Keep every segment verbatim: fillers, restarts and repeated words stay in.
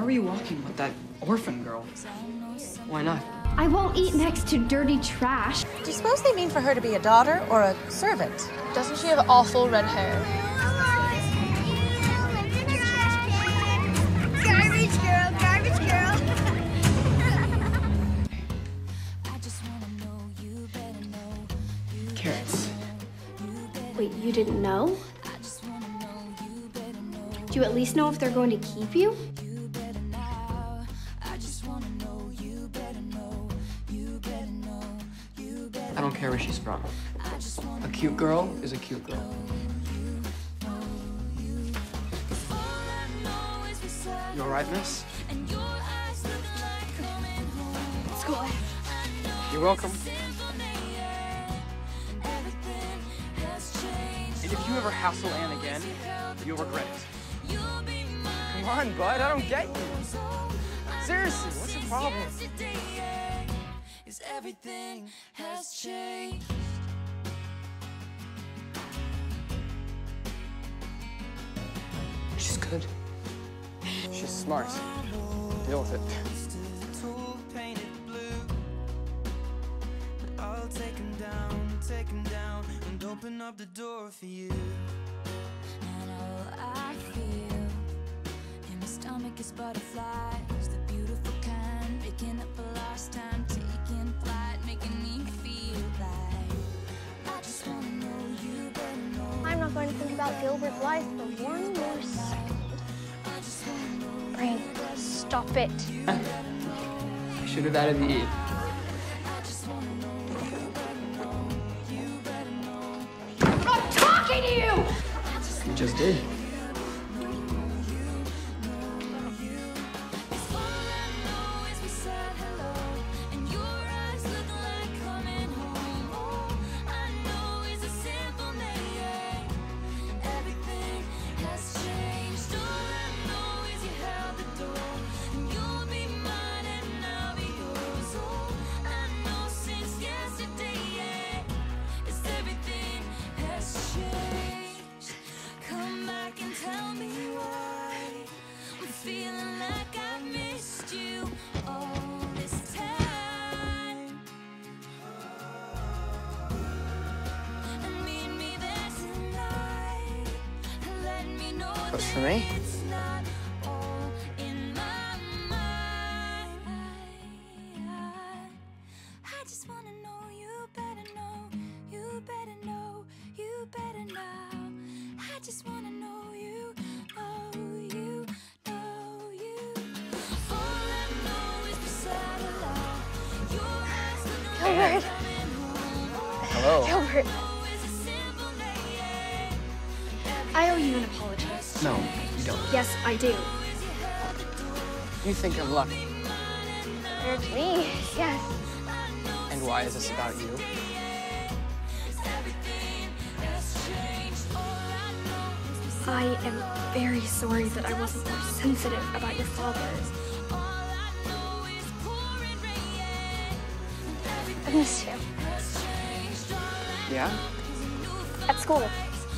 are you walking with that orphan girl? Why not? I won't eat next to dirty trash. Do you suppose they mean for her to be a daughter or a servant? Doesn't she have awful red hair? Garbage girl, garbage girl. Carrots. Wait, you didn't know? Do you at least know if they're going to keep you? I don't care where she's from. A cute girl is a cute girl. You all right, miss? Let's go. You're welcome. And if you ever hassle Anne again, you'll regret it. Come on, bud, I don't get you. Seriously, what's your problem? Everything has changed. She's good. She's smart. Deal with it. I'll take him down, take him down, and open up the door for you. And all I feel in my stomach is butterflies, the beautiful kind, making up for lost time, taking flight, making me feel like I just wanna know you better know. I'm not going to think about Gilbert's life for one more second. Brain, stop it. I should have added the E. I'm not talking to you! You just did. Feeling like I missed you all this time. And meet me there tonight. Let me know What's for me? it's not all in my mind. I just wanna know you better know, you better know, you better know. I just wanna know you, oh you. Gilbert. Hello. Gilbert. I owe you an apology. No, you don't. Yes, I do. You think I'm lucky. Compared to me, yes. And why is this about you? I am very sorry that I wasn't more sensitive about your father. I missed you. Yeah? At school.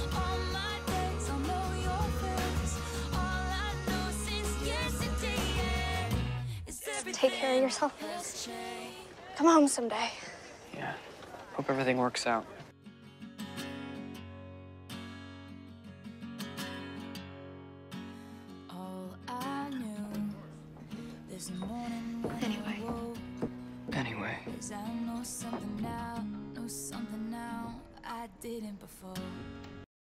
Take care of yourself. Come home someday. Yeah. Hope everything works out. Anyway. Anyway. I know something now, know something now I didn't before.